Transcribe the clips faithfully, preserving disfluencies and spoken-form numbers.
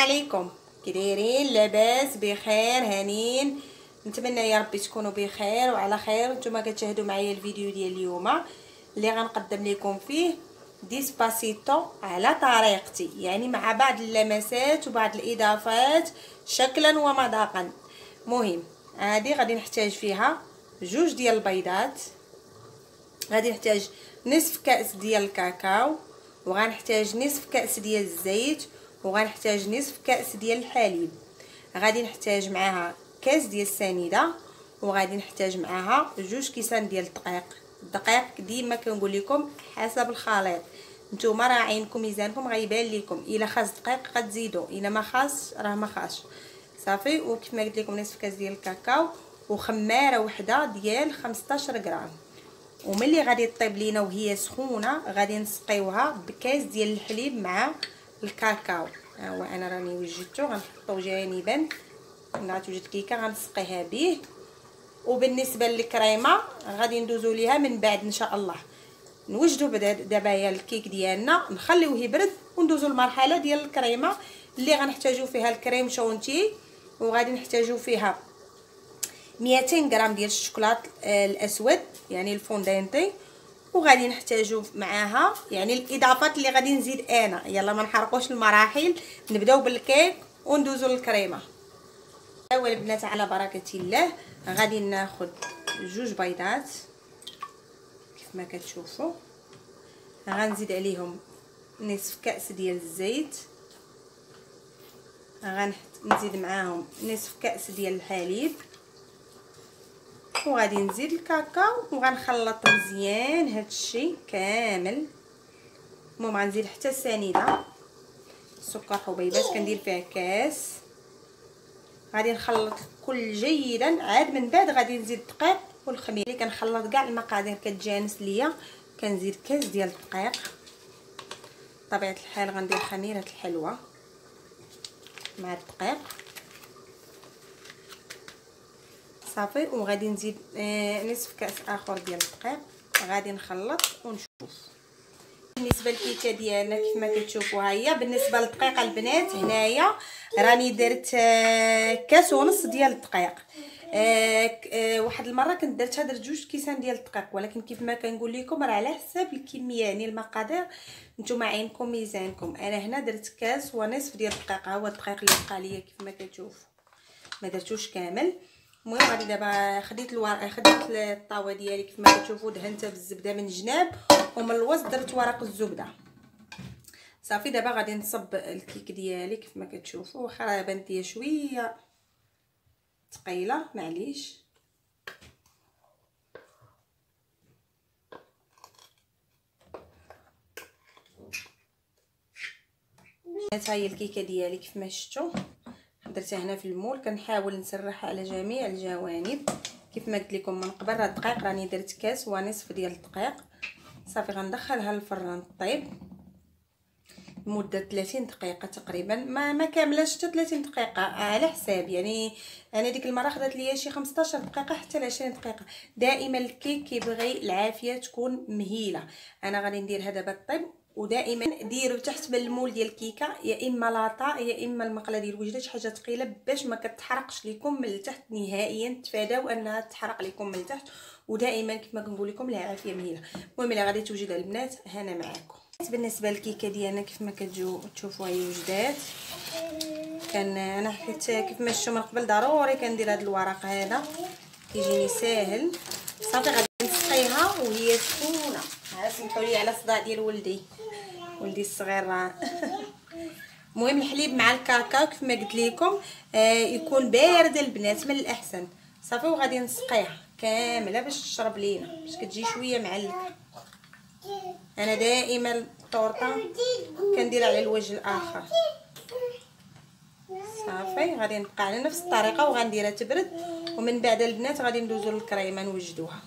عليكم، كي دايرين؟ لاباس بخير هانين؟ نتمنى يا ربي تكونوا بخير وعلى خير. نتوما كتشاهدوا معايا الفيديو ديال اليوم اللي غنقدم لكم فيه ديسباسيتو على طريقتي، يعني مع بعض اللمسات وبعض الاضافات شكلا ومذاقا. مهم هذه غادي نحتاج فيها جوج ديال البيضات، غادي نحتاج نصف كاس ديال الكاكاو، وغنحتاج نصف كاس ديال الزيت، وغنحتاج نصف كاس ديال الحليب. غادي نحتاج معاها كاس ديال السنيده، وغادي نحتاج معاها جوج كيسان ديال الدقيق. الدقيق ديما كنقول لكم حسب الخليط، نتوما راه عينكم ميزانكم غيبان لكم، الا خاص دقيق غتزيدوا، الا ما خاص راه ما خاصش صافي. وكيف ما قلت لكم نصف كاس ديال الكاكاو وخماره وحده ديال خمسطاش غرام. وملي غادي طيب لينا وهي سخونه غادي نسقيوها بكاس ديال الحليب مع الكاكاو. ها هو انا راني وجدته، غنحطو جانبا. ملي غتوجد كيكه غنسقيها به. وبالنسبه للكريمه غادي ندوزو ليها من بعد ان شاء الله. نوجدوا دابا هي الكيك ديالنا، نخليوه يبرد وندوزو للمرحله ديال الكريمه اللي غنحتاجو فيها الكريم شونتي. وغادي نحتاجو فيها مئتين غرام ديال الشوكولات الاسود يعني الفوندانتي، وغادي نحتاجو معاها يعني الاضافات اللي غادي نزيد انا. يلا ما نحرقوش المراحل، نبداو بالكيك وندوزو للكريمه. اول البنات على بركه الله غادي ناخذ جوج بيضات كيف ما كتشوفوا، غنزيد عليهم نصف كاس ديال الزيت، غنزيد معاهم نصف كاس ديال الحليب، وغادي نزيد الكاكاو وغنخلط مزيان هاد الشيء كامل. المهم غنزيد حتى السنيده، السكر حبيبات كندير فيها كاس. غادي نخلط الكل جيدا، عاد من بعد غادي نزيد الدقيق والخميره. اللي كنخلط كاع المقادير كتجانس ليا كنزيد كاس ديال الدقيق. بطبيعه الحال غندير خميره الحلوه مع الدقيق صافي. وغادي نزيد آه نصف كاس اخر ديال الدقيق. غادي نخلط ونشوف. بالنسبه للكيكه ديالنا كيف ما كتشوفوا ها هي. بالنسبه للدقيق البنات هنايا راني درت آه كاس ونص ديال الدقيق. آه آه واحد المره كنت درتها درت جوج كيسان ديال الدقيق، ولكن كيف ما كنقول لكم راه على حساب الكميه يعني المقادير، نتوما عينكم ميزانكم. انا هنا درت كاس ونصف ديال الدقيق، ها هو الدقيق اللي بقى ليا كيف ما كتشوفوا، ما درتوش كامل. المهم غادي دابا خديت الورق، خديت الطاوه ديالي كيف ما كتشوفوا، دهنتها بالزبده من الجناب ومن الوسط درت ورق الزبده صافي. دابا غادي نصب الكيك ديالي كيف ما كتشوفوا، واخا راه بانت ليا شويه ثقيله معليش. ها هي الكيكه ديالي كيف ما شفتوا، درتها هنا في المول. كنحاول نسرحها على جميع الجوانب كيف ما قلت لكم من قبل. راه الدقيق راني درت كاس ونصف ديال الدقيق صافي. غندخلها للفران طيب لمده ثلاثين دقيقه تقريبا، ما ما كاملاش حتى ثلاثين دقيقه على حساب. يعني انا ديك المره خدات ليا شي خمسطاش دقيقه حتى ل عشرين دقيقه. دائما الكيك كيبغي العافيه تكون مهيله. انا غادي نديرها دابا طيب. ودائما ديروا تحت بالمول ديال الكيكه يا اما لاطا يا اما المقله ديال الوجده، شي حاجه ثقيله باش ما كتحرقش لكم من التحت نهائيا. تفاداو انها تحرق لكم من التحت، ودائما كيف ما كنقول لكم العافيه مهيله. المهم الا غادي توجد البنات هنا معاكم. بالنسبه للكيكه ديالنا كيف ما كتجو تشوفوا هي وجدات. كان انا حيت كيف ما شفتوا من قبل ضروري كندير هذا الورق هذا كيجيني ساهل صافي. غادي نسقيها وهي سخونه. سمحوا لي على الصداع ديال ولدي ولدي الصغير راه المهم الحليب مع الكاكاو كيف ما قلت لكم آه يكون بارد البنات من الاحسن صافي. وغادي نسقيها كامله باش تشرب لينا، باش كتجي شويه معلكه. انا دائما الطورطه كندير على الوجه الاخر صافي. غادي نبقى على نفس الطريقه وغنديرها تبرد، ومن بعد البنات غادي ندوزو للكريمه نوجدوها.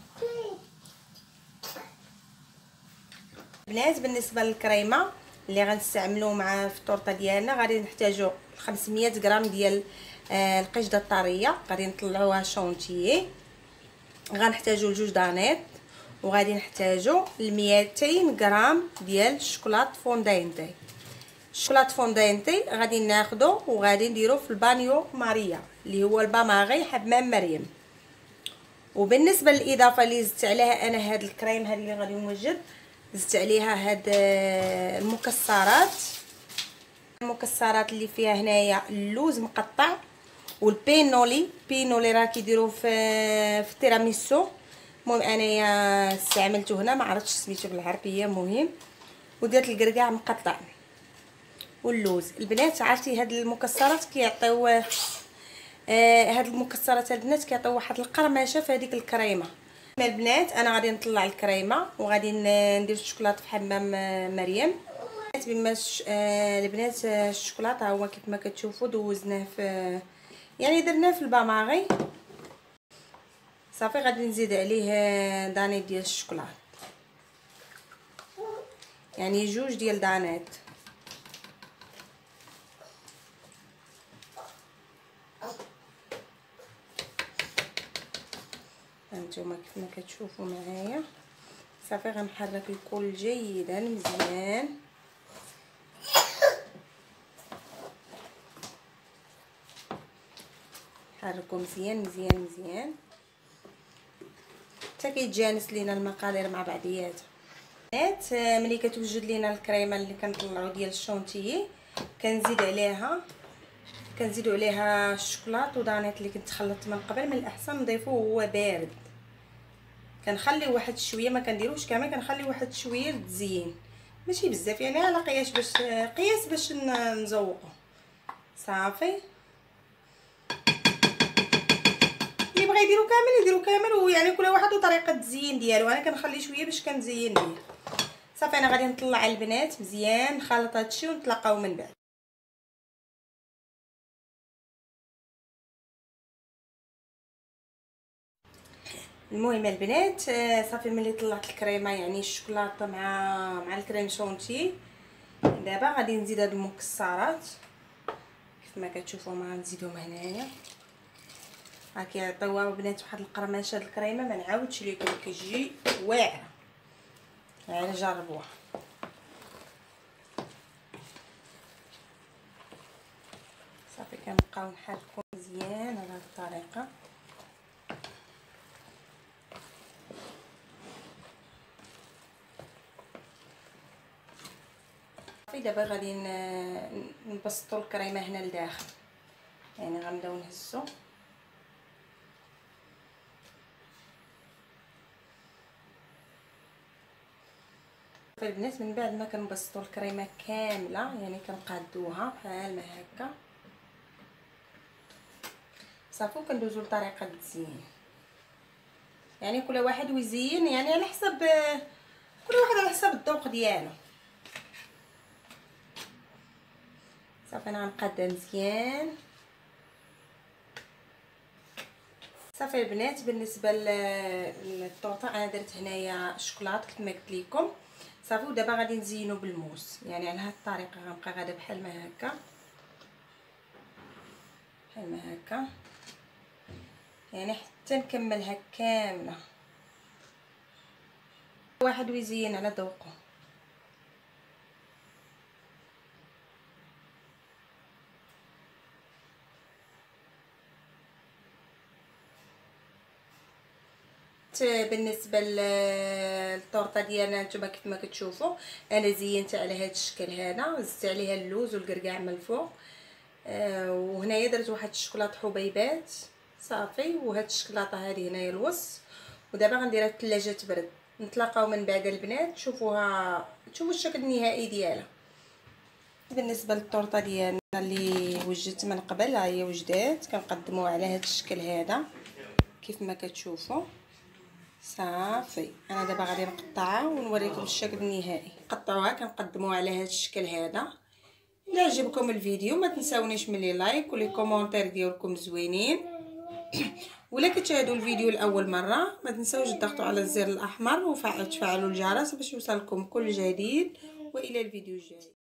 البنات بالنسبه للكريمه اللي غنستعملوا مع في الطورطه ديالنا غادي نحتاجوا خمسمية غرام ديال آه القشده الطريه، غادي نطلعوها شونتيي. غنحتاجوا جوج دانيط، وغادي نحتاجوا مئتين غرام ديال الشوكولات فوندانتي. الشوكولاط فوندانتي غادي ناخدو وغادي نديرو في البانيو ماريا اللي هو الباماغي حمام مريم. وبالنسبه للاضافه اللي زدت عليها انا هاد الكريم هاد اللي غادي نوجد، زدت عليها هاد المكسرات المكسرات اللي فيها هنايا اللوز مقطع والبينولي بينولي راه كيديروه في في التيراميسو. المهم انايا استعملته هنا، ما عرفتش سميتو بالعربيه. مهم ودرت الكركاع مقطع واللوز. البنات عرفتي هاد المكسرات كيعطيو آه هاد المكسرات البنات كيعطيو واحد القرمشه في هذيك الكريمه. البنات انا غادي نطلع الكريمه وغادي ندير الشوكولاط في حمام مريم. بما آه البنات الشوكولاط ها هو كيف ما كتشوفوا دوزناه في يعني درناه في الباماغي صافي. غادي نزيد عليه دانيت ديال الشوكولاط، يعني جوج ديال دانات. هانتوما كيف ما كتشوفوا معايا صافي. غنحرك الكل جيدا مزيان. حركوا مزيان مزيان مزيان حتى كيتجانس لينا المقادير مع بعضياتها. بنات ملي كتوجد لينا الكريمه اللي كنطلعوا ديال الشونتيي كنزيد عليها كنزيدوا عليها الشوكولاط ودانيت اللي كنت خلطت من قبل. من الاحسن نضيفوه وهو بارد. كنخليو واحد شويه، ما كنديروش كامل، كنخلي واحد شويه للتزيين ماشي بزاف، يعني على قياس باش قياس باش نزوقو صافي. اللي بغى يديرو كامل يديرو كامل، ويعني كل واحد وطريقه التزيين ديالو. انا كنخلي شويه باش كنزين بيه صافي. انا غادي نطلع البنات مزيان نخلط هادشي ونتلاقاو من بعد. المهم البنات صافي ملي طلعت الكريمه يعني الشوكولاته مع مع الكريم شونتي، دابا غادي نزيد هاد المكسرات كيف ما كتشوفوا. ما غنزيدهم هنايا ها كيعطيوها البنات واحد القرمشه. هاد الكريمه ما نعاودش لكم كتجي واعره، يعني جربوها. صافي كنبقاو نحركو مزيان على هاد الطريقه. صافي دابا غادي نبسطو الكريمه هنا لداخل، يعني غنبداو نهزو البنات. من بعد ما كنبسطوا الكريمه كامله يعني كنقادوها بحال ما هكا صافي. وكندوزو لطريقه التزيين، يعني كل واحد ويزين يعني على حسب كل واحد على حسب الذوق ديالو صافي. انا غنقادها مزيان صافي البنات. بالنسبه للطورطه انا درت هنايا شوكولاط كما قلت لكم صافي. ودابا غادي نزينو بالموس، يعني على هاد الطريقه غنبقى غادا بحال ما هكا بحال ما هكا، يعني حتى نكملها كامله. واحد ويزين على ذوقه. بالنسبه للطورطه ديالنا نتوما كيف ما كتشوفوا انا زينت على هذا الشكل هذا. زدت عليها اللوز والكركاع من الفوق، آه وهنايا درت واحد الشوكولاط حبيبات صافي. وهاد الشوكولاطه هذه هنايا الوص. ودابا غنديرها في الثلاجه تبرد. نتلاقاو من بعد البنات تشوفوها تشوفوا الشكل النهائي ديالها. بالنسبه للطورطه ديالنا اللي وجدت من قبل ها هي وجدات، كنقدموها على هذا الشكل هذا كيف ما كتشوفوا صافي. انا دابا غادي نقطعها ونوريكم الشكل النهائي. قطعوها كنقدموها على هذا الشكل هذا. الا عجبكم الفيديو ما تنساونيش من لي لايك ولي كومونتير ديالكم زوينين. ولا كتشاهدوا الفيديو لاول مره ما تنساوش تضغطوا على الزر الاحمر وتفعلوا الجرس باش يوصلكم كل جديد. والى الفيديو الجاي.